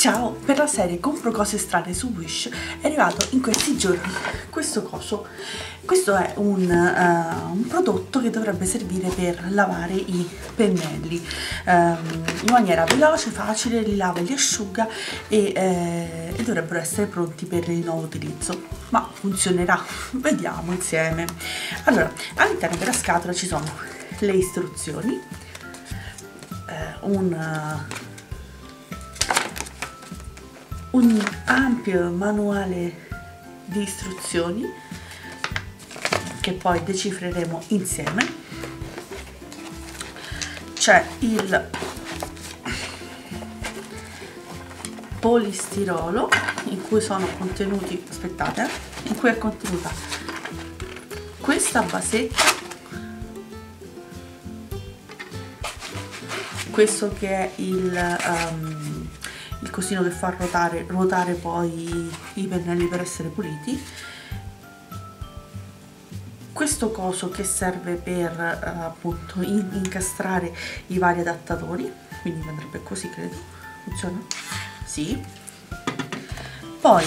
Ciao, per la serie compro cose strane su Wish è arrivato in questi giorni questo coso. Questo è un prodotto che dovrebbe servire per lavare i pennelli in maniera veloce, facile, li lava e li asciuga e dovrebbero essere pronti per il nuovo utilizzo. Ma funzionerà? Vediamo insieme. Allora, all'interno della scatola ci sono le istruzioni, un ampio manuale di istruzioni che poi decifreremo insieme. C'è il polistirolo in cui sono contenuti, aspettate, in cui è contenuta questa basetta, questo che è il cosino che fa ruotare poi i pennelli per essere puliti, questo coso che serve per appunto incastrare i vari adattatori, quindi andrebbe così, credo. Funziona? Sì. Poi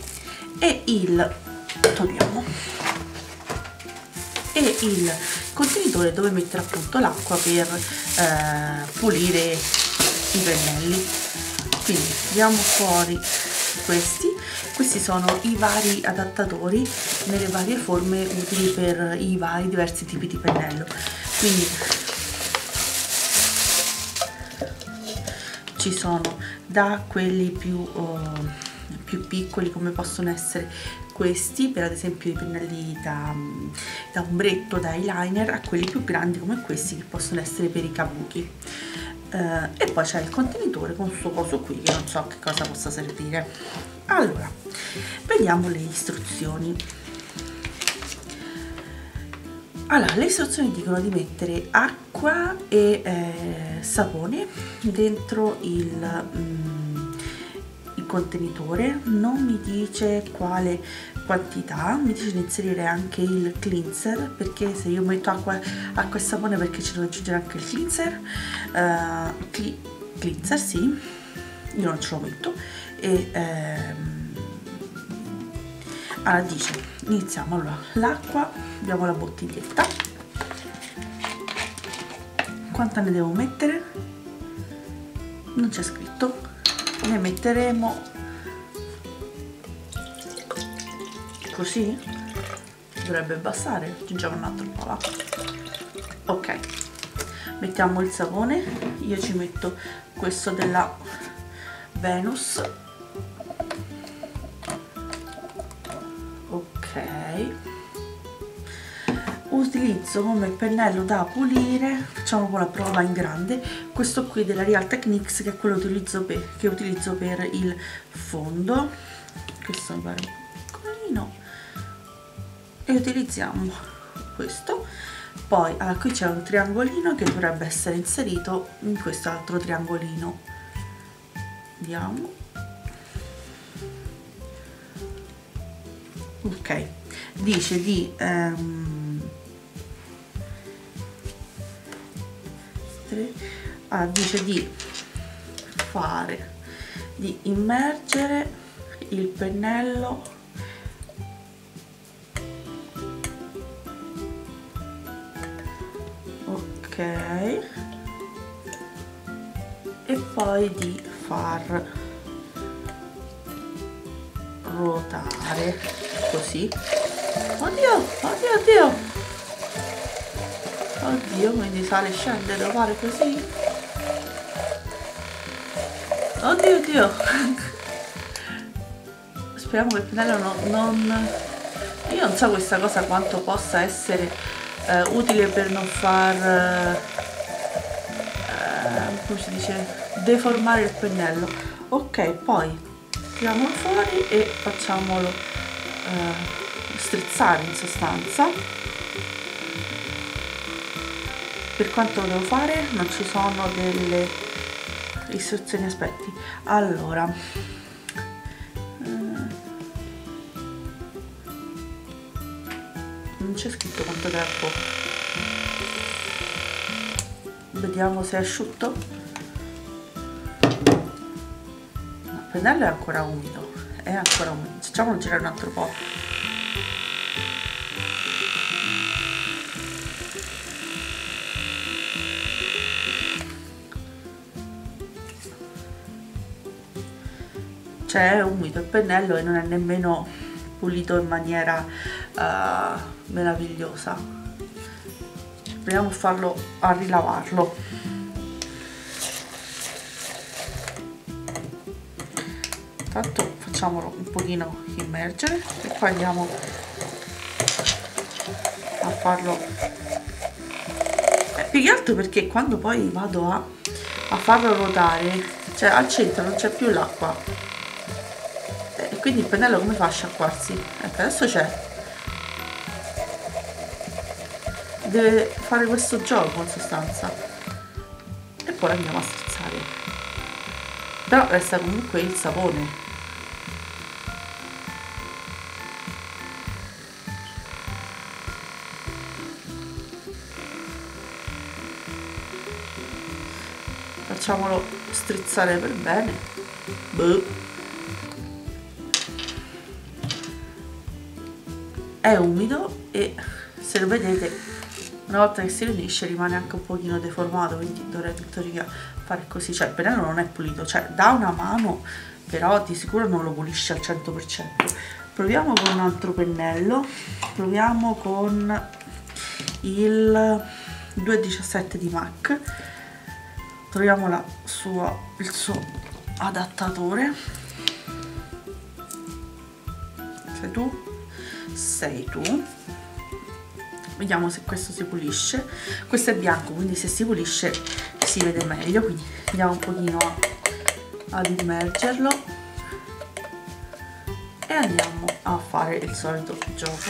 togliamo il contenitore dove mettere appunto l'acqua per pulire i pennelli. Quindi tiriamo fuori questi sono i vari adattatori nelle varie forme utili per i vari diversi tipi di pennello. Quindi ci sono da quelli più piccoli, come possono essere questi per ad esempio i pennelli da ombretto, da eyeliner, a quelli più grandi come questi che possono essere per i kabuki. E poi c'è il contenitore con questo coso qui che non so che cosa possa servire. Allora, vediamo le istruzioni. Allora, le istruzioni dicono di mettere acqua e sapone dentro il contenitore, non mi dice quale quantità, mi dice di inserire anche il cleanser, perché se io metto acqua e sapone, perché ci devo aggiungere anche il cleanser. Cleanser sì, io non ce lo metto. E allora dice, iniziamo. Allora, l'acqua, abbiamo la bottiglietta, quanta ne devo mettere? Non c'è scritto, ne metteremo così, dovrebbe bastare, aggiungiamo un altro po' là. Ok, mettiamo il sapone, io ci metto questo della Venus. Ok, utilizzo come pennello da pulire, facciamo un po' la prova in grande, questo qui della Real Techniques, che è quello che utilizzo per il fondo. Questo mi pare un po' piccolino e utilizziamo questo. Poi qui c'è un triangolino che dovrebbe essere inserito in questo altro triangolino. Vediamo. Ok, dice di dice di immergere il pennello e poi di far ruotare così. Oddio, quindi sale e scende, devo fare così. Oddio. Speriamo che il pennello io non so questa cosa quanto possa essere utile per non far come si dice, deformare il pennello. Ok, poi tiriamolo fuori e facciamolo strizzare in sostanza. Per quanto lo devo fare? Non ci sono delle istruzioni, aspetti. Allora, non c'è scritto quanto tempo. Vediamo se è asciutto. No, pennello è ancora umido, facciamolo girare un altro po'. Cioè è umido il pennello e non è nemmeno pulito in maniera meravigliosa. Proviamo a rilavarlo. Intanto facciamolo un pochino immergere e poi andiamo a farlo più che altro perché quando poi vado a farlo ruotare, cioè al centro non c'è più l'acqua e quindi il pennello come fa a sciacquarsi? Ecco, adesso c'è, deve fare questo gioco in sostanza e poi andiamo a strizzare, però resta comunque il sapone. Facciamolo strizzare per bene. È umido e se lo vedete una volta che si riunisce rimane anche un pochino deformato, quindi dovrete in teoria fare così. Cioè il pennello non è pulito, cioè dà una mano però di sicuro non lo pulisce al 100%. Proviamo con un altro pennello, proviamo con il 217 di MAC. Troviamo il suo adattatore. Sei tu. Vediamo se questo si pulisce. Questo è bianco, quindi se si pulisce si vede meglio, quindi andiamo un pochino ad immergerlo e andiamo a fare il solito gioco.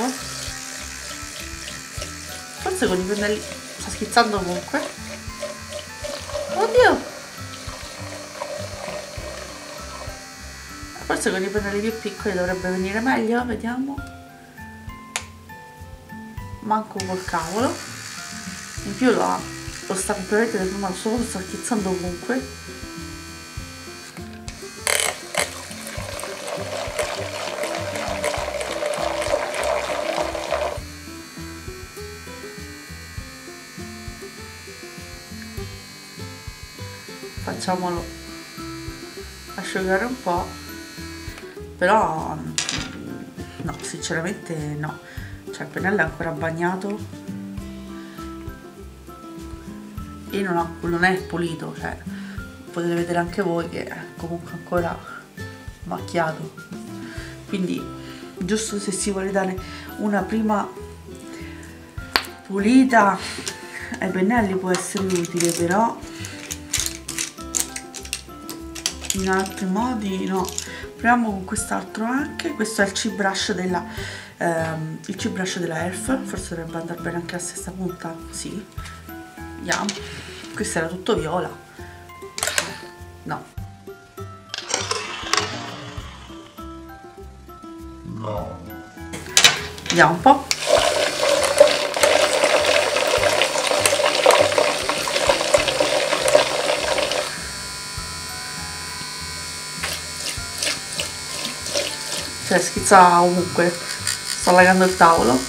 Forse con i pennelli sta schizzando comunque. Oddio, forse con i pennelli più piccoli dovrebbe venire meglio, vediamo. Manco col cavolo, in più lo sta completamente deformato, solo sta schizzando ovunque. Facciamolo asciugare un po', però no, sinceramente no, cioè il pennello è ancora bagnato e non è pulito, cioè potete vedere anche voi che è comunque ancora macchiato, quindi giusto se si vuole dare una prima pulita ai pennelli può essere utile, però in altri modi no. Proviamo con quest'altro anche, questo è il C-Brush della Elf, forse dovrebbe andare bene anche la stessa punta, sì, vediamo. Questo era tutto viola, no, vediamo un po'. Cioè schizza ovunque, sto allagando il tavolo.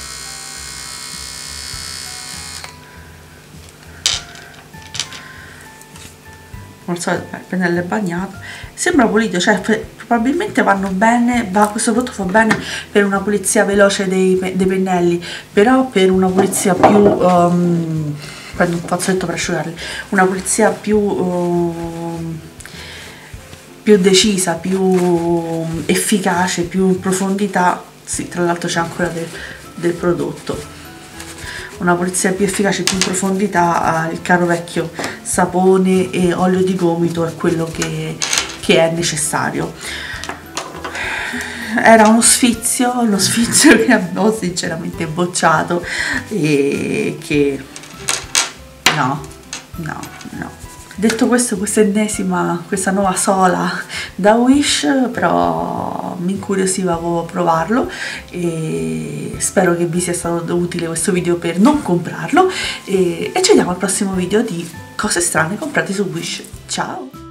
Come al solito il pennello è bagnato, sembra pulito, cioè probabilmente vanno bene, questo prodotto fa bene per una pulizia veloce dei pennelli, però per una pulizia più prendo un fazzoletto per asciugarli, una pulizia più decisa, più efficace, più in profondità, sì, tra l'altro c'è ancora del prodotto, una pulizia più efficace, più in profondità, il caro vecchio sapone e olio di gomito è quello che è necessario. Era uno sfizio che abbiamo sinceramente bocciato e che no. Detto questo, questa nuova sola da Wish, però mi incuriosiva a provarlo e spero che vi sia stato utile questo video per non comprarlo e ci vediamo al prossimo video di cose strane comprate su Wish. Ciao!